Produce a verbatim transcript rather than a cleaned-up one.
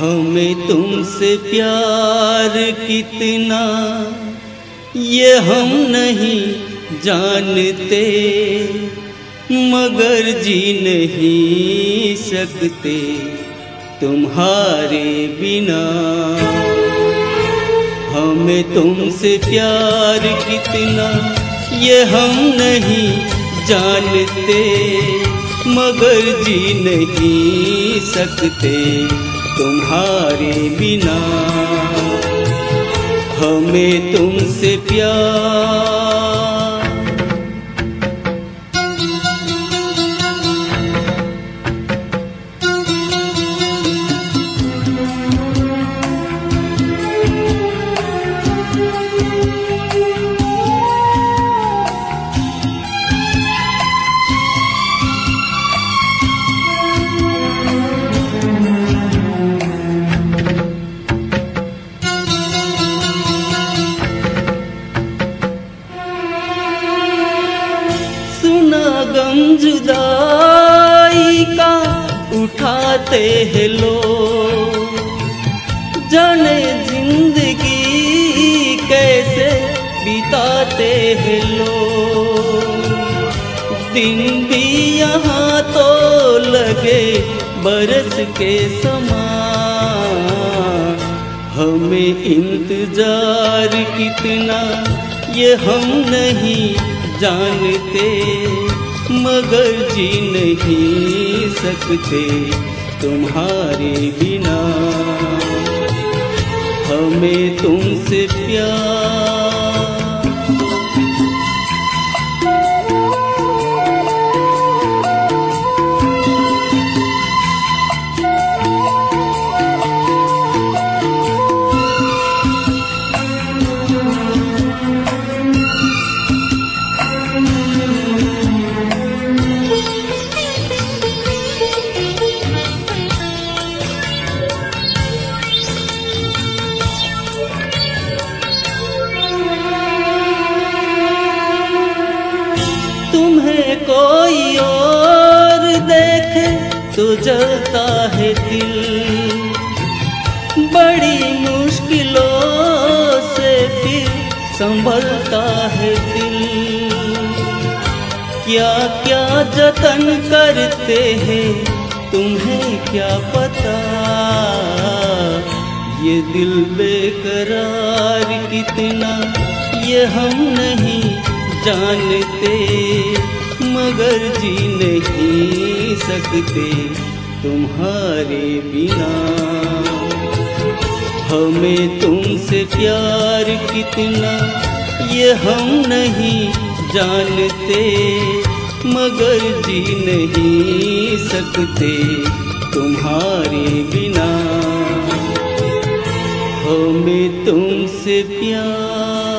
हमें तुमसे प्यार कितना ये हम नहीं जानते, मगर जी नहीं सकते तुम्हारे बिना। हमें तुमसे प्यार कितना ये हम नहीं जानते, मगर जी नहीं सकते तुम्हारे बिना। हमें तुमसे प्यार गम जुदाई का उठाते हैं लोग, जाने जिंदगी कैसे बिताते हैं लोग। दिन भी यहाँ तो लगे बरस के समान, हमें इंतजार कितना ये हम नहीं जानते, मगर जी नहीं सकते तुम्हारे बिना। हमें तुमसे प्यार तुम्हें कोई और देखे तो जलता है दिल, बड़ी मुश्किलों से फिर संभलता है दिल। क्या क्या जतन करते हैं तुम्हें क्या पता, ये दिल बेकरार कितना ये हम नहीं जानते, मगर जी नहीं सकते तुम्हारे बिना। हमें तुमसे प्यार कितना ये हम नहीं जानते, मगर जी नहीं सकते तुम्हारे बिना। हमें तुमसे प्यार